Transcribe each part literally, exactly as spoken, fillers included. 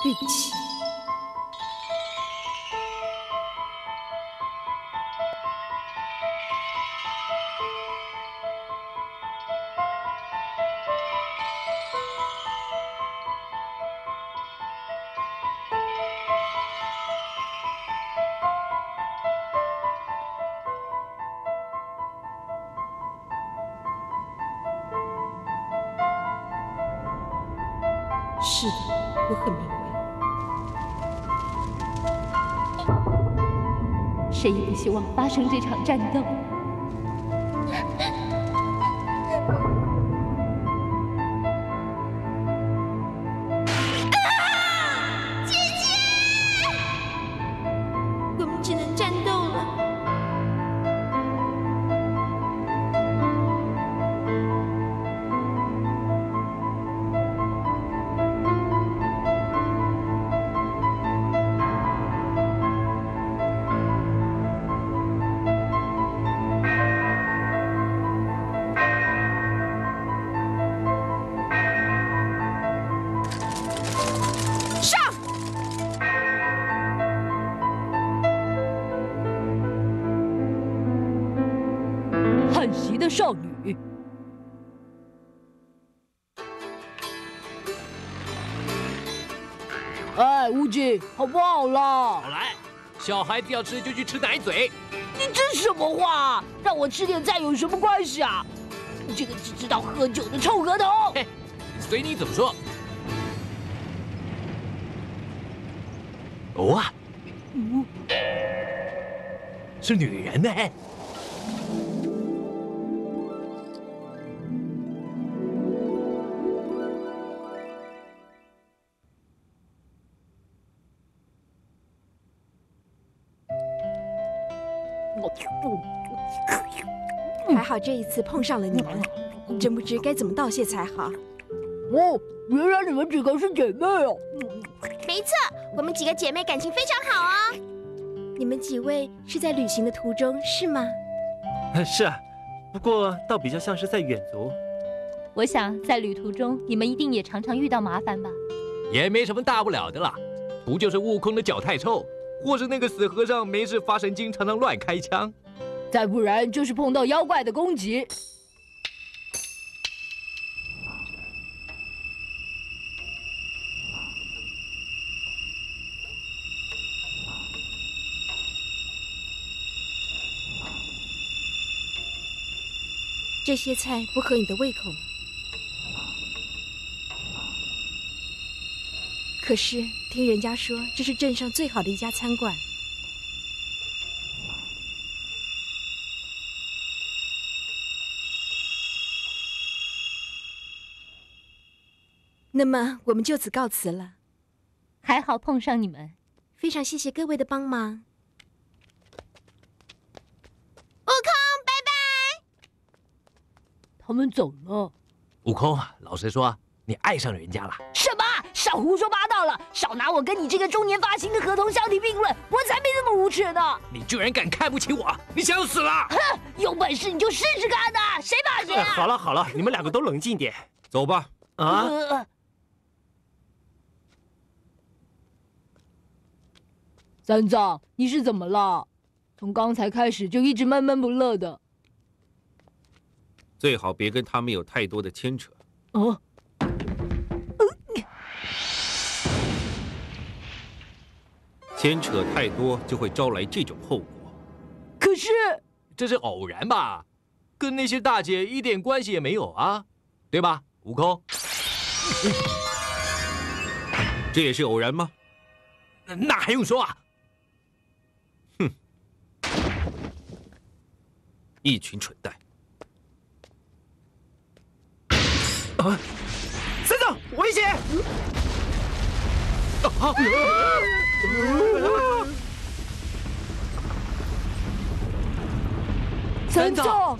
对不起。是的，我很明白。 谁也不希望发生这场战斗。 姐姐，我们只能战斗了。 汉袭的少女，哎，无忌，好不好啦？ 好来，小孩子要吃就去吃奶嘴。 你这什么话？让我吃点菜有什么关系啊？你这个只知道喝酒的臭河童！ 嘿，随你怎么说。哦啊， 嗯， 是女人呢。 还好这一次碰上了你们，真不知该怎么道谢才好。 哦，原来你们几个是姐妹哦。 没错，我们几个姐妹感情非常好哦。你们几位是在旅行的途中是吗？ 是啊，不过倒比较像是在远足。 我想在旅途中，你们一定也常常遇到麻烦吧？ 也没什么大不了的啦，不就是悟空的脚太臭，或是那个死和尚没事发神经，常常乱开枪。 再不然就是碰到妖怪的攻击。 这些菜不合你的胃口吗？可是听人家说这是镇上最好的一家餐馆。那么我们就此告辞了。 还好碰上你们， 非常谢谢各位的帮忙。悟空，拜拜。 他们走了。 悟空，老实说，你爱上人家了？ 什么？少胡说八道了！少拿我跟你这个中年发型的合同相提并论，我才没那么无耻呢！ 你居然敢看不起我！你想死了？ 哼！有本事你就试试看呐！谁怕谁啊！ 哎，好了好了，你们两个都冷静点。 走吧。 啊！ 呃三藏，你是怎么了？从刚才开始就一直闷闷不乐的。 最好别跟他们有太多的牵扯。 哦， 牵扯太多就会招来这种后果。 可是这是偶然吧？跟那些大姐一点关系也没有啊，对吧，悟空？ 这也是偶然吗？ 那还用说啊？ 哼，一群蠢蛋！ 啊，三藏，危险！啊！ 三藏，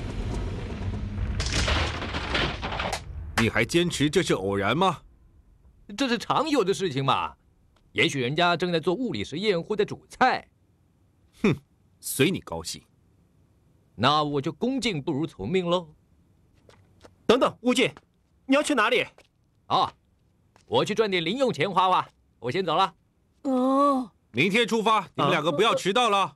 你还坚持这是偶然吗？ 这是常有的事情嘛。也许人家正在做物理实验或在煮菜。 哼，随你高兴。 那我就恭敬不如从命喽。 等等，悟净，你要去哪里？ 啊，我去赚点零用钱花花。 我先走了。 哦， 明天出发，你们两个不要迟到了。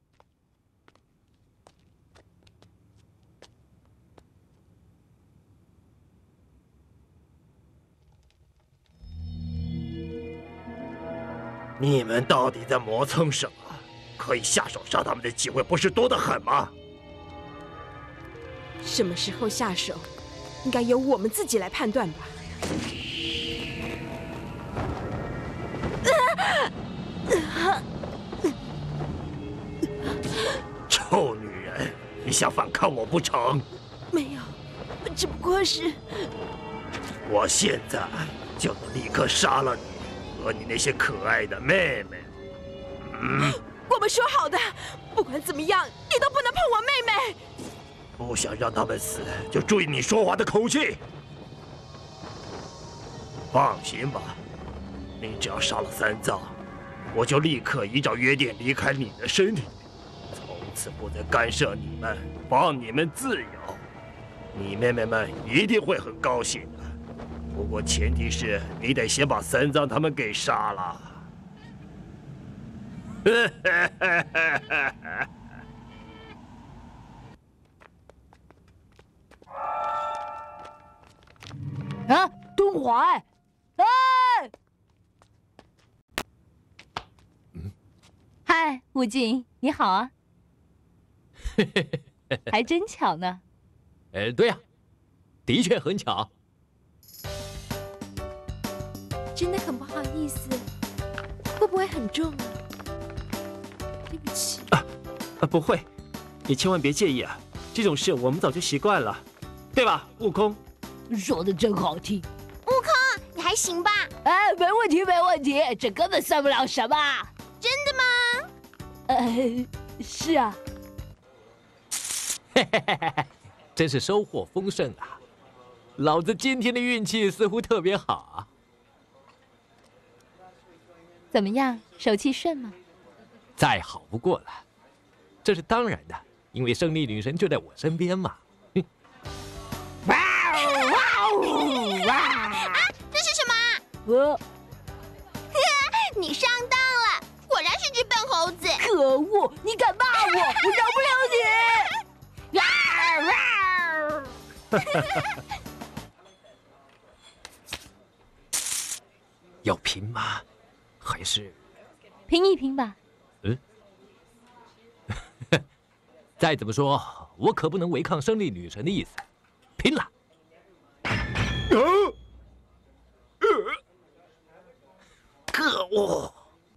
你们到底在磨蹭什么？可以下手杀他们的机会不是多得很吗？ 什么时候下手，应该由我们自己来判断吧。 臭女人，你想反抗我不成？ 没有，只不过是…… 我现在就能立刻杀了你和你那些可爱的妹妹。嗯， 我们说好的，不管怎么样，你都不能碰我妹妹。 不想让他们死，就注意你说话的口气。放心吧，你只要杀了三藏，我就立刻依照约定离开你的身体，从此不再干涉你们，放你们自由。你妹妹们一定会很高兴的，不过前提是你得先把三藏他们给杀了。 啊，敦华，哎， 嗨，武警，你好啊！还真巧呢。 呃，对呀、啊，的确很巧。 真的很不好意思，会不会很重啊？对不起。 啊，啊，不会，你千万别介意啊，这种事我们早就习惯了，对吧，悟空？ 说的真好听。 悟空，你还行吧？ 哎，没问题，没问题，这根本算不了什么。 真的吗？ 呃，是啊。 嘿嘿嘿嘿，真是收获丰盛啊！老子今天的运气似乎特别好啊。 怎么样，手气顺吗？ 再好不过了，这是当然的，因为胜利女神就在我身边嘛。 哇哦哇哦哇！ 啊，这是什么？ 我你上当了，果然是只笨猴子！ 可恶，你敢骂我，我饶不了你！哇哇！ 要拼吗？还是拼一拼吧。 嗯，再怎么说，我可不能违抗胜利女神的意思，拼了！ 可恶！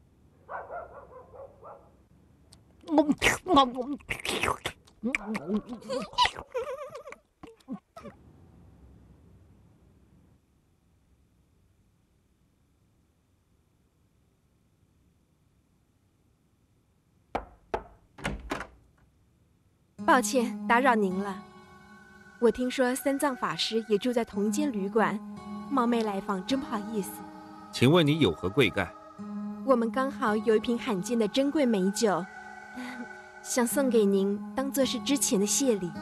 抱歉打扰您了。我听说三藏法师也住在同一间旅馆，冒昧来访，真不好意思。 请问你有何贵干？ 我们刚好有一瓶罕见的珍贵美酒，想送给您，当做是之前的谢礼。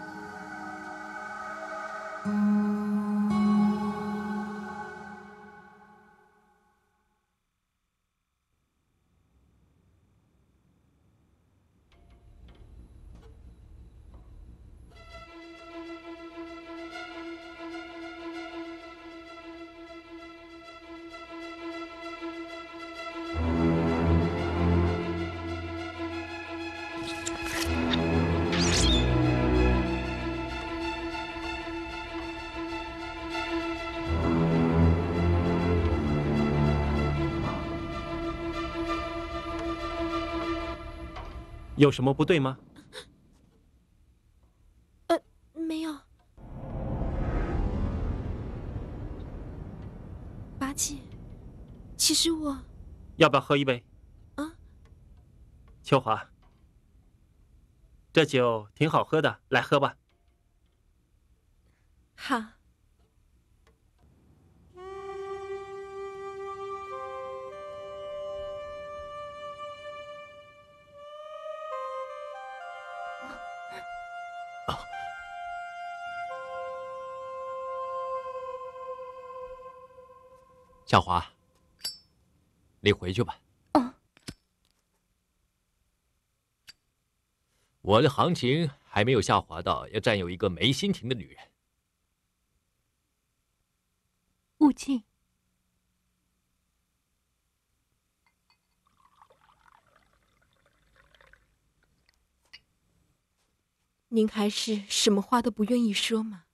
有什么不对吗？ 呃，没有。八戒，其实我…… 要不要喝一杯？ 啊？ 秋华，这酒挺好喝的，来喝吧。 好。 小华， 你回去吧。 哦。 我的行情还没有下滑到要占有一个没心情的女人。 悟净， 您还是什么话都不愿意说吗？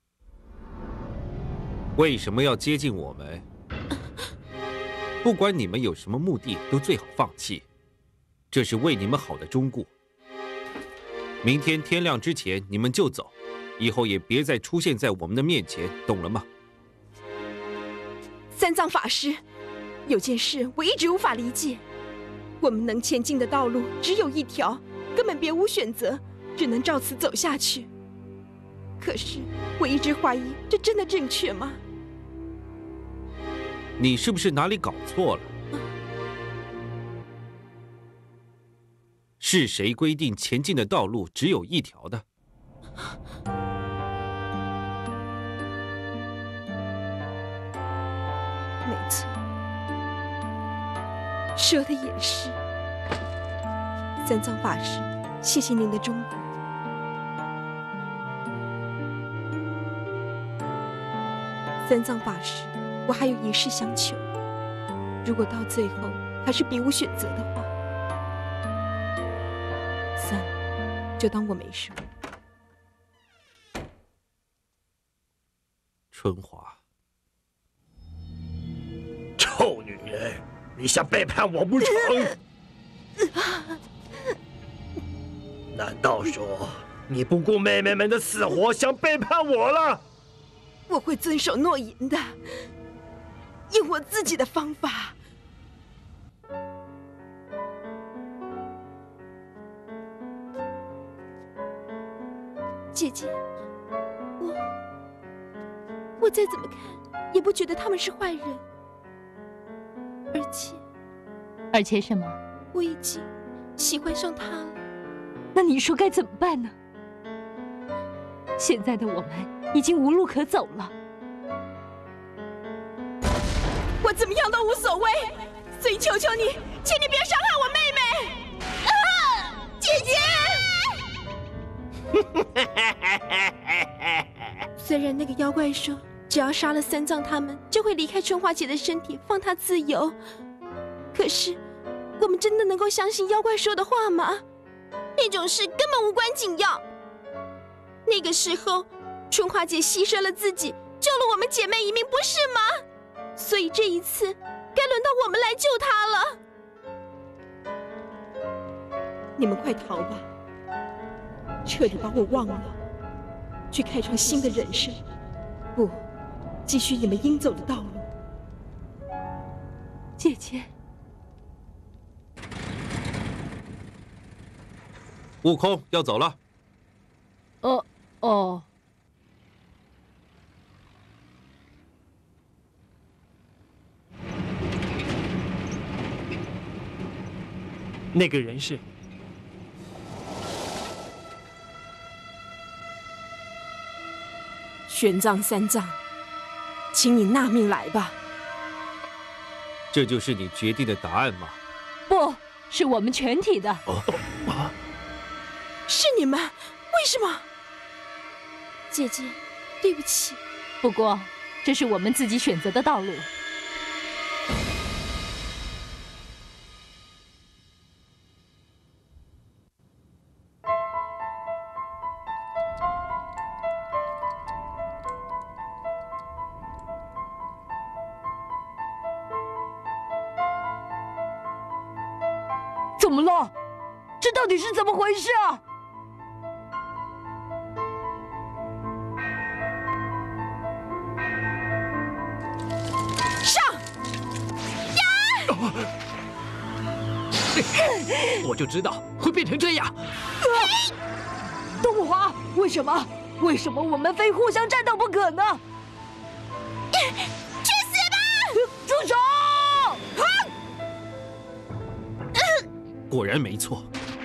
为什么要接近我们？不管你们有什么目的，都最好放弃。这是为你们好的忠告。明天天亮之前你们就走，以后也别再出现在我们的面前，懂了吗？ 三藏法师，有件事我一直无法理解。我们能前进的道路只有一条，根本别无选择，只能照此走下去。可是我一直怀疑，这真的正确吗？ 你是不是哪里搞错了？是谁规定前进的道路只有一条的？ 没错，说的也是。三藏法师，谢谢您的忠告。三藏法师，我还有一事相求。如果到最后还是别无选择的话，算了，就当我没说。 春华， 臭女人，你想背叛我不成？难道说你不顾妹妹们的死活，想背叛我了？ 我会遵守诺言的，用我自己的方法。姐姐，我我再怎么看也不觉得他们是坏人，而且而且什么？ 我已经喜欢上他了。 那你说该怎么办呢？现在的我们已经无路可走了。 我怎么样都无所谓，所以求求你，请你别伤害我妹妹。啊，姐姐！虽然那个妖怪说，只要杀了三藏他们，就会离开春花姐的身体，放她自由。可是，我们真的能够相信妖怪说的话吗？那种事根本无关紧要。那个时候，春花姐牺牲了自己，救了我们姐妹一命，不是吗？所以这一次，该轮到我们来救她了。你们快逃吧，彻底把我忘了，去开创新的人生，不，继续你们应走的道路。 姐姐， 悟空要走了。 哦哦。 那个人是玄奘三藏，请你纳命来吧。 这就是你决定的答案吗？ 不是我们全体的。 哦啊！ 是你们？为什么？姐姐，对不起。 不过，这是我们自己选择的道路。怎么了？这到底是怎么回事啊？ 上！呀！ 我就知道会变成这样。 东武华，为什么？为什么我们非互相战斗不可呢？ 去死吧！ 住手！ 果然没错。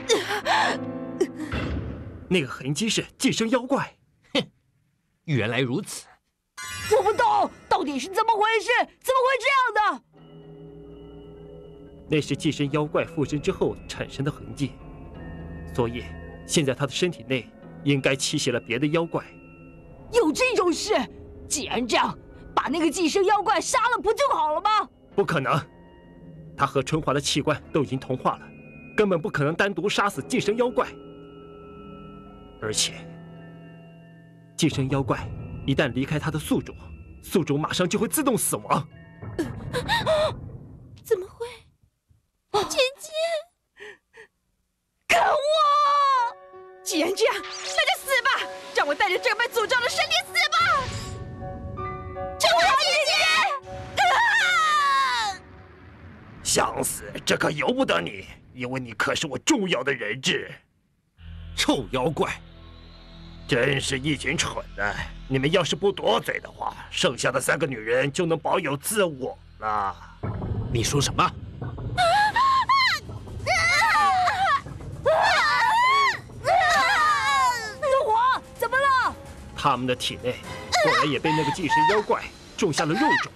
那个痕迹是寄生妖怪。 哼，原来如此。 我不懂，到底是怎么回事？怎么会这样的？ 那是寄生妖怪附身之后产生的痕迹，所以现在他的身体内应该栖息了别的妖怪。 有这种事？既然这样，把那个寄生妖怪杀了不就好了吗？ 不可能，他和春华的器官都已经同化了，根本不可能单独杀死寄生妖怪。而且，寄生妖怪一旦离开他的宿主，宿主马上就会自动死亡。 怎么会？姐姐， 可恶！ 既然这样，那就死吧！让我带着这个被诅咒的身体死吧！春华姐姐，啊！ 想死，这可由不得你，因为你可是我重要的人质。 臭妖怪！ 真是一群蠢蛋！你们要是不多嘴的话，剩下的三个女人就能保有自我了。 你说什么？ 东华，怎么了？ 他们的体内果然也被那个寄生妖怪种下了肉种。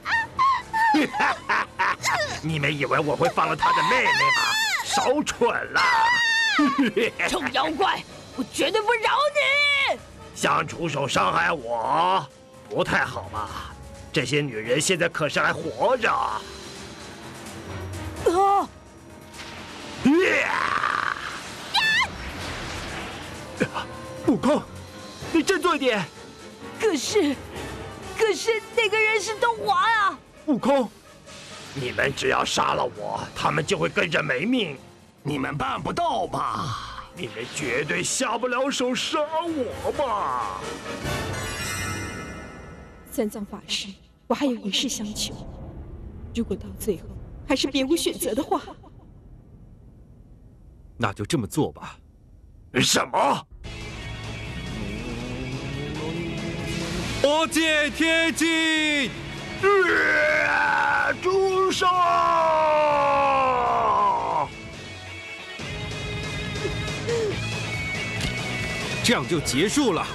你们以为我会放了他的妹妹吗？少蠢了！ 臭妖怪，我绝对不饶你！ 想出手伤害我，不太好吧？这些女人现在可是还活着。啊！ 悟空，你振作一点！ 可是，可是那个人是东华啊！ 悟空， 你们只要杀了我，他们就会跟着没命。你们办不到吧？你们绝对下不了手杀我吧？ 三藏法师，我还有一事相求，如果到最后还是别无选择的话， 那就这么做吧。 什么？ 魔界天境！ 呃，住手！ 这样就结束了。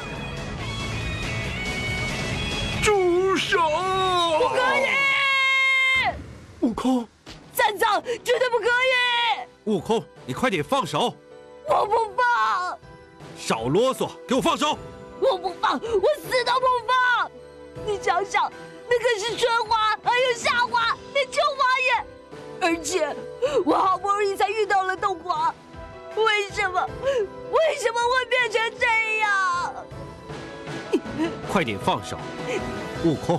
住手！ 不可以！ 悟空， 三藏，绝对不可以！ 悟空，你快点放手！ 我不放！ 少啰嗦，给我放手！ 我不放，我死都不放！你想想，那可是春华，还有夏华，连秋华也……而且我好不容易才遇到了东华，为什么？为什么会变成这样？ 快点放手，悟空！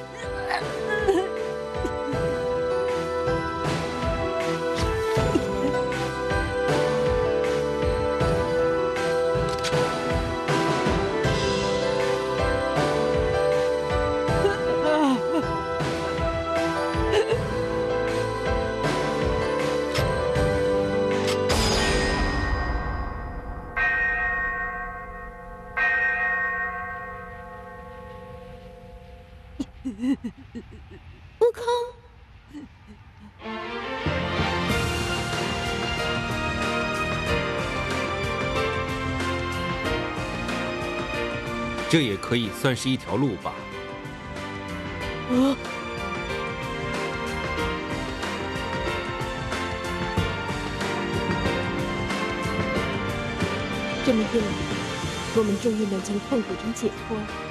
悟空， 这也可以算是一条路吧。 啊！ 这么一来，我们终于能从痛苦中解脱了。